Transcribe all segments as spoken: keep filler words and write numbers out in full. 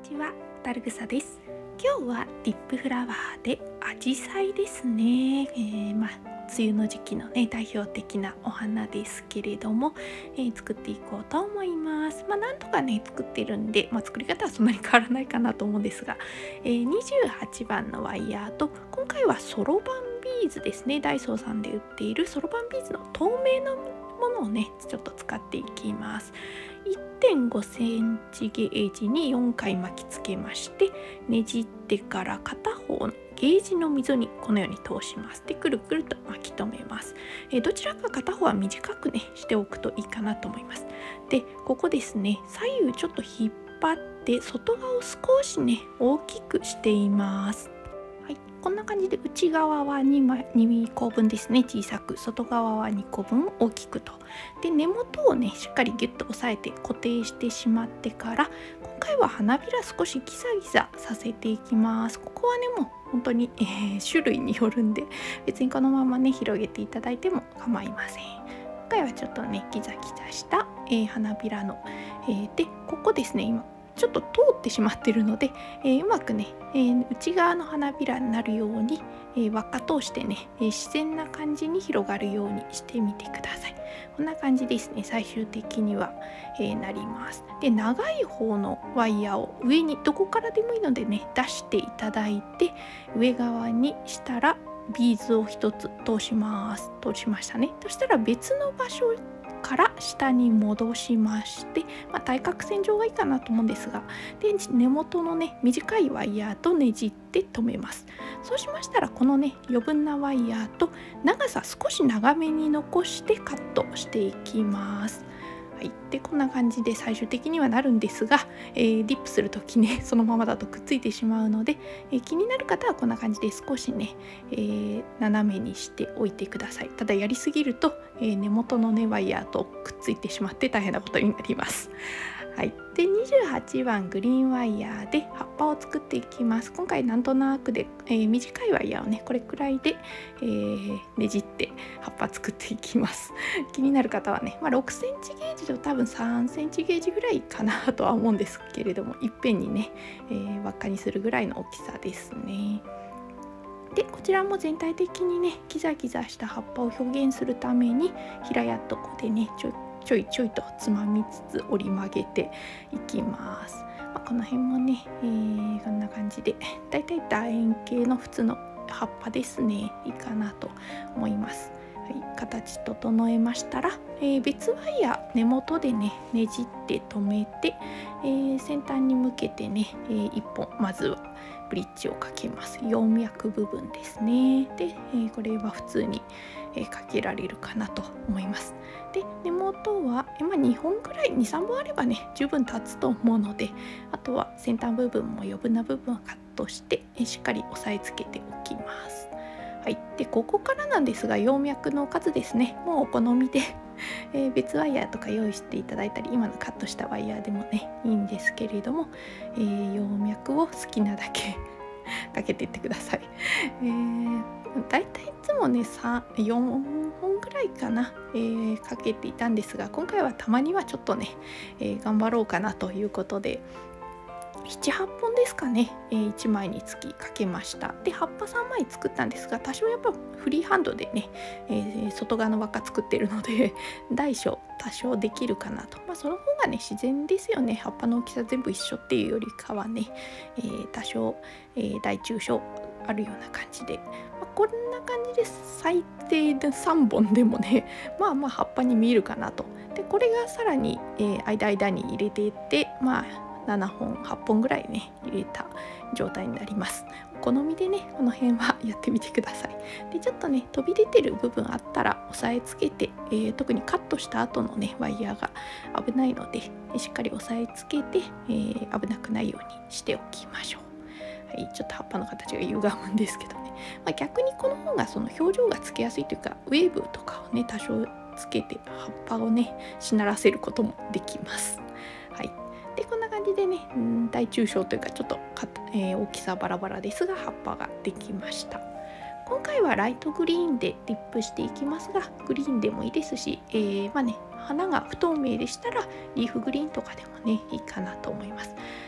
ちは、タルグサです。今日はディップフラワーでアジサイですね。えー、まあ梅雨の時期のね代表的なお花ですけれども、えー、作っていこうと思います。まあなんとかね作ってるんで、まあ、作り方はそんなに変わらないかなと思うんですが、えー、にじゅうはちばんのワイヤーと今回はソロバンビーズですね。ダイソーさんで売っているソロバンビーズの透明のものをねちょっと使っていきます。いってんごセンチゲージによんかい巻きつけまして、ねじってから片方のゲージの溝にこのように通します。でくるくると巻き留めます。えー、どちらか片方は短くねしておくといいかなと思います。でここですね、左右ちょっと引っ張って外側を少しね大きくしています。はい、こんな感じで内側は 2, にこぶんですね、小さく、外側はにこぶん大きくと。で根元をねしっかりギュッと押さえて固定してしまってから、今回は花びら少しギザギザさせていきます。ここはねもう本当に、えー、種類によるんで、別にこのままね広げていただいても構いません。今回はちょっとねギザギザした、えー、花びらの、えー、でここですね、今ちょっと通ってしまってるので、えー、うまくね、えー、内側の花びらになるように、えー、輪っか通してね、えー、自然な感じに広がるようにしてみてください。こんな感じですね、最終的には、えー、なります。で長い方のワイヤーを上にどこからでもいいのでね出していただいて、上側にしたらビーズをひとつ通します。通しましたね。そしたら別の場所から下に戻しまして、まあ、対角線上がいいかなと思うんですが、で根元のね短いワイヤーとねじって留めます。そうしましたらこのね余分なワイヤーと長さ少し長めに残してカットしていきます。はい、でこんな感じで最終的にはなるんですが、えー、ディップする時ねそのままだとくっついてしまうので、えー、気になる方はこんな感じで少しね、えー、斜めにしておいてください。ただやりすぎると、えー、根元のねワイヤーとくっついてしまって大変なことになります。はい、でにじゅうはちばんグリーンワイヤーで葉っぱを作っていきます。今回なんとなくで、えー、短いワイヤーをねこれくらいで、えー、ねじって葉っぱ作っていきます。気になる方はね、まあ、ろくセンチゲージと多分さんセンチゲージぐらいかなとは思うんですけれども、いっぺんにね、えー、輪っかにするぐらいの大きさですね。でこちらも全体的にねギザギザした葉っぱを表現するために平やっとこでねちょちょいちょいとつまみつつ折り曲げていきます。まあ、この辺もね、えー、こんな感じでだいたい楕円形の普通の葉っぱですね、いいかなと思います。はい、形整えましたら、えー、別ワイヤー根元でねねじって留めて、えー、先端に向けてね、えー、いっぽんまずはブリッジをかけます。葉脈部分ですね。で、えー、これは普通に、えー、かけられるかなと思います。で根元は、えーまあ、にほんくらいにさんぼんあればね十分立つと思うので、あとは先端部分も余分な部分はカットして、えー、しっかり押さえつけておきます。はい、でここからなんですが、葉脈の数ですね、もうお好みで、えー、別ワイヤーとか用意していただいたり、今のカットしたワイヤーでもねいいんですけれども、えー、葉脈を好きなだけかけていってください。えー、だいたいいつもねよんほんぐらいかな、えー、かけていたんですが、今回はたまにはちょっとね、えー、頑張ろうかなということでななはっぽんですかね、えー、いちまいにつきかけました。で葉っぱさんまい作ったんですが、多少やっぱフリーハンドでね、えー、外側の輪っか作ってるので大小多少できるかなと。まあその方がね自然ですよね。葉っぱの大きさ全部一緒っていうよりかはね、えー、多少、えー、大中小あるような感じで、まあ、こんな感じで最低でさんぼんでもねまあまあ葉っぱに見えるかなと。でこれがさらに、えー、間間に入れていって、まあななほんはっぽんぐらいね入れた状態になります。お好みでねこの辺はやってみてください。でちょっとね飛び出てる部分あったら押さえつけて、えー、特にカットした後のねワイヤーが危ないのでしっかり押さえつけて、えー、危なくないようにしておきましょう。はい、ちょっと葉っぱの形が歪むんですけどね、まあ、逆にこの方がその表情がつけやすいというか、ウェーブとかをね多少つけて葉っぱをねしならせることもできます。はい、でこんな感じでね、うん、大中小というかちょっとか、えー、大きさバラバラですが葉っぱができました。今回はライトグリーンでディップしていきますが、グリーンでもいいですし、えー、まあね花が不透明でしたらリーフグリーンとかでもねいいかなと思います。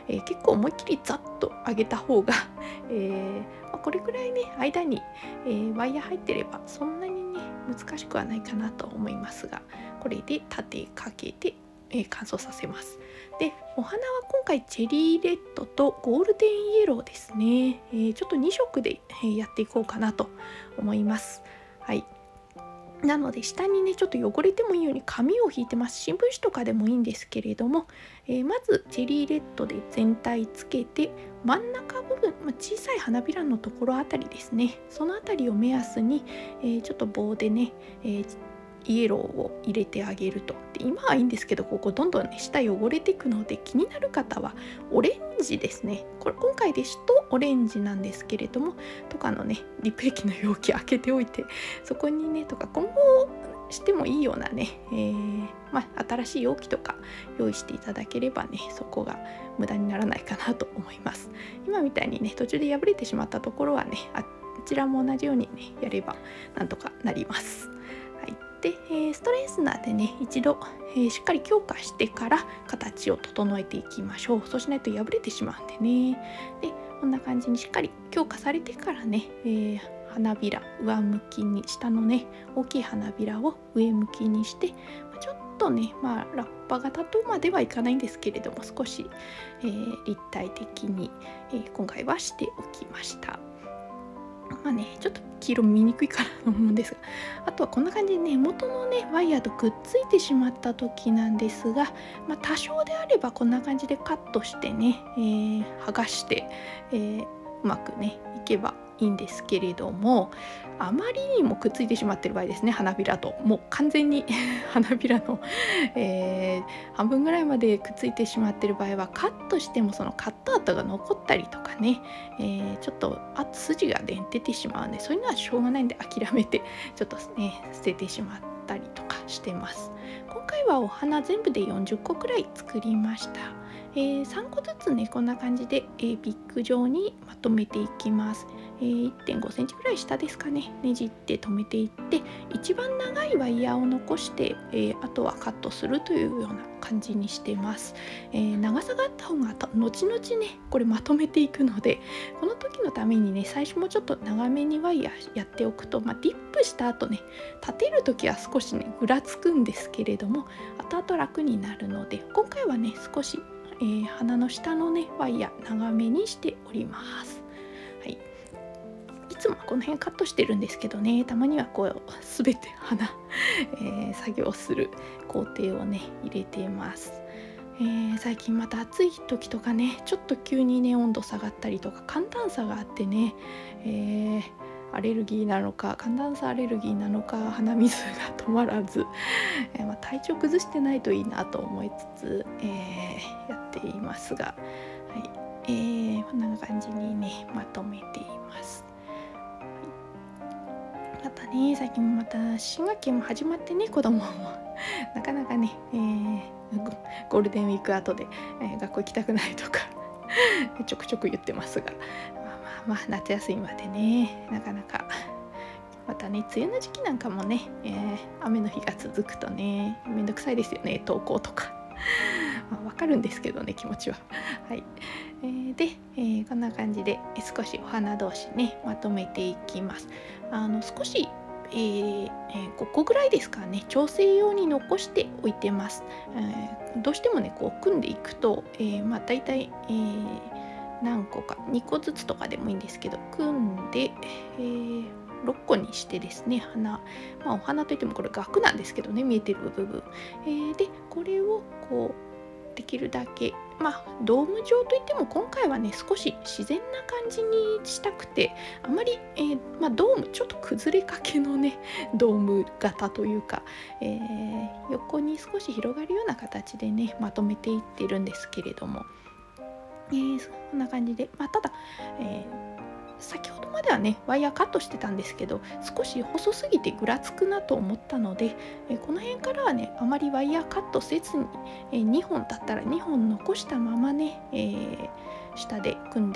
えー、結構思いっきりザッと上げた方が、えーまあ、これくらいね間に、えー、ワイヤー入ってればそんなにね難しくはないかなと思いますが、これで立てかけて、えー、乾燥させます。でお花は今回チェリーレッドとゴールデンイエローですね、えー、ちょっとに色で、えー、やっていこうかなと思います。はい、なので下にねちょっと汚れてもいいように紙を引いてます。新聞紙とかでもいいんですけれども、えー、まずチェリーレッドで全体つけて、真ん中部分、まあ、小さい花びらのところあたりですね、そのあたりを目安に、えー、ちょっと棒でね、えーイエローを入れてあげると。で今はいいんですけど、ここどんどんね下汚れていくので、気になる方はオレンジですね。これ今回ですとオレンジなんですけれども、とかのねリップ液の容器開けておいて、そこにねとか今後してもいいようなね、えーまあ、新しい容器とか用意していただければね、そこが無駄にならないかなと思います。今みたいにね途中で破れてしまったところはね、あちらも同じようにねやればなんとかなります。はい、で、えー、ストレートナーでね一度、えー、しっかり強化してから形を整えていきましょう。そうしないと破れてしまうんでね。でこんな感じにしっかり強化されてからね、えー、花びら上向きに、下のね大きい花びらを上向きにして、ちょっとね、まあ、ラッパ型とまではいかないんですけれども、少し、えー、立体的に、えー、今回はしておきました。まあね、ちょっと黄色見にくいかなと思うんですが、あとはこんな感じでね元のねワイヤーとくっついてしまった時なんですが、まあ、多少であればこんな感じでカットしてね、えー、剥がして、えー、うまくねいけばいいんですけれども、あまりにもくっついてしまっている場合ですね、花びらともう完全に花びらの、えー、半分ぐらいまでくっついてしまっている場合は、カットしてもそのカット跡が残ったりとかね、えー、ちょっとあ筋が、ね、出てしまうんで、そういうのはしょうがないんで諦めてちょっとね捨ててしまったりとかしてます。今回はお花全部でよんじゅっこくらい作りました。えー、さんこずつねこんな感じで、えー、ビッグ状にまとめていきます。えー、いってんごセンチぐらい下ですかね、ねじって止めていって、一番長いワイヤーを残して、えー、あとはカットするというような感じにしてます。えー、長さがあった方が後々ねこれまとめていくので、この時のためにね最初もちょっと長めにワイヤーやっておくと、まあ、ディップした後ね立てる時は少しねぐらつくんですけれども、後々楽になるので、今回はね少しえー、鼻の下のねワイヤー長めにしております。はい、いつもこの辺カットしてるんですけどね、たまにはこう全て鼻、えー、作業する工程をね入れています。えー、最近また暑い時とかねちょっと急にね温度下がったりとか寒暖差があってね、えーアレルギーなのか寒暖差アレルギーなのか鼻水が止まらず、えーまあ、体調崩してないといいなと思いつつ、えー、やっていますが、はいえー、こんな感じにねまとめています。はい、またね最近また新学期も始まってね、子供もなかなかね、えー、ゴールデンウィーク後で、えー、学校行きたくないとかちょくちょく言ってますが、まあ夏休みまでねなかなか、またね梅雨の時期なんかもね、えー、雨の日が続くとねめんどくさいですよね、登校とかまあ、わかるんですけどね気持ちははい、えー、で、えー、こんな感じで少しお花同士ねまとめていきます。あの少しえーえー、ごこぐらいですかね調整用に残しておいてます。えー、どうしてもねこう組んでいくと、えー、まあ大体、えー何個かにこずつとかでもいいんですけど組んで、えー、ろっこにしてですね花、まあ、お花といってもこれ額なんですけどね見えてる部分、えー、でこれをこうできるだけまあドーム状といっても今回はね少し自然な感じにしたくて、あまり、えーまあ、ドームちょっと崩れかけのねドーム型というか、えー、横に少し広がるような形でねまとめていってるんですけれども、えー、こんな感じで、まあ、ただ、えー、先ほどまではねワイヤーカットしてたんですけど少し細すぎてぐらつくなと思ったので、えー、この辺からはねあまりワイヤーカットせずに、えー、にほんだったらにほん残したままね、えー、下で組んでいって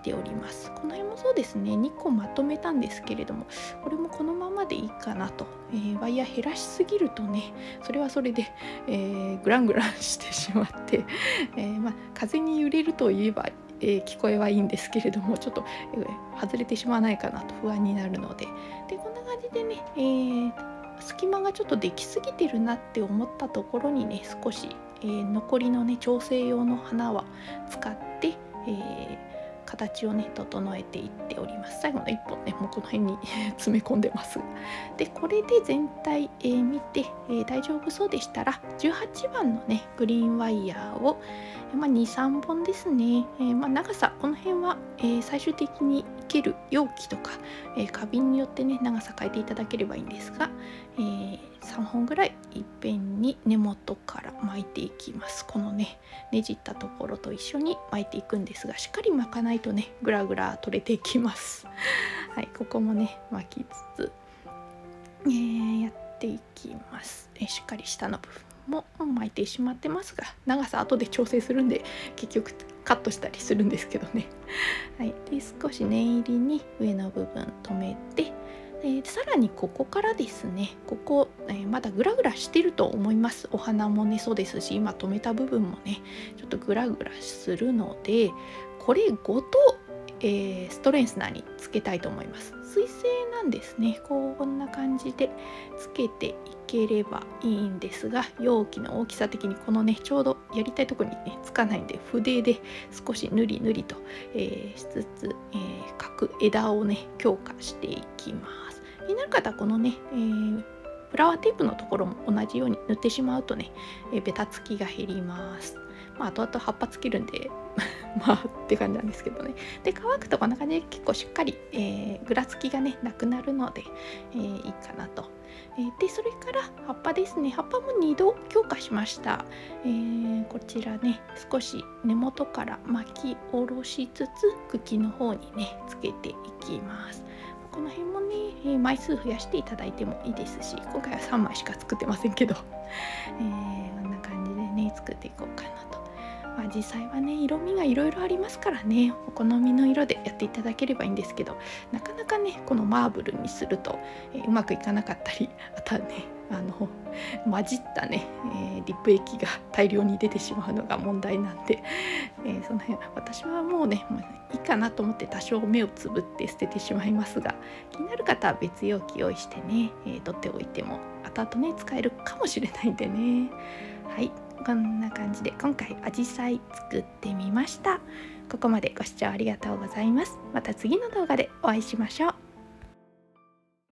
ております。この辺もそうですね、にこまとめたんですけれども、これもこのままでいいかなと、えー、ワイヤー減らしすぎるとね、それはそれで、えー、グラングランしてしまって、えーまあ、風に揺れるといえば、えー、聞こえはいいんですけれども、ちょっと、えー、外れてしまわないかなと不安になるので、でこんな感じでね、えー、隙間がちょっとできすぎてるなって思ったところにね、少し、えー、残りのね調整用の花は使って、えー形をね整えていっております。最後のいっぽんね、もうこの辺に詰め込んでます。でこれで全体、えー、見て、えー、大丈夫そうでしたらじゅうはちばんのねグリーンワイヤーを、まあ、にさんぼんですね、えーまあ、長さこの辺は、えー、最終的に生ける容器とか、えー、花瓶によってね長さ変えていただければいいんですが、えー、さんぼんぐらいいっぺんに根元から巻いていきます。このねねじったところと一緒に巻いていくんですが、しっかり巻かないとねグラグラ取れていきます。はい、ここもね巻きつつ、えー、やっていきます。えー、しっかり下の部分も巻いてしまってますが、長さ後で調整するんで結局カットしたりするんですけどね。はい、で少し念入りに上の部分留めて、えー、さらにここからですね、ここ、えー、まだグラグラしてると思います。お花もねそうですし、今留めた部分もねちょっとグラグラするので、これごと、えー、ストレンスナーにつけたいと思います。水性なんですね。こんな感じでつけていければいいんですが、容器の大きさ的にこのねちょうどやりたいところにねつかないんで、筆で少しぬりぬりと、えー、しつつ、えー、各枝をね強化していきます。気になる方はこのね、えー、フラワーテープのところも同じように塗ってしまうとね、えー、ベタつきが減ります。まあ後々葉っぱつけるんでまあって感じなんですけどね。で乾くとこんな感じで結構しっかり、えー、ぐらつきがねなくなるので、えー、いいかなと。えー、でそれから葉っぱですね。葉っぱもにど強化しました。えー、こちらね少し根元から巻き下ろしつつ茎の方にねつけていきます。この辺もね、えー、枚数増やしていただいてもいいですし、今回はさんまいしか作ってませんけど、えー、こんな感じでね作っていこうかなと。まあ、実際はね色味がいろいろありますからね、お好みの色でやっていただければいいんですけど、なかなかねこのマーブルにすると、えー、うまくいかなかったり、あとはねあの混じったね、えー、リップ液が大量に出てしまうのが問題なんで、えー、その辺私はもうねもういいかなと思って多少目をつぶって捨ててしまいますが、気になる方は別容器用意してね、えー、取っておいても後々ね使えるかもしれないんでね。はい、こんな感じで今回アジサイ作ってみました。ここまでご視聴ありがとうございます。また次の動画でお会いしましょう。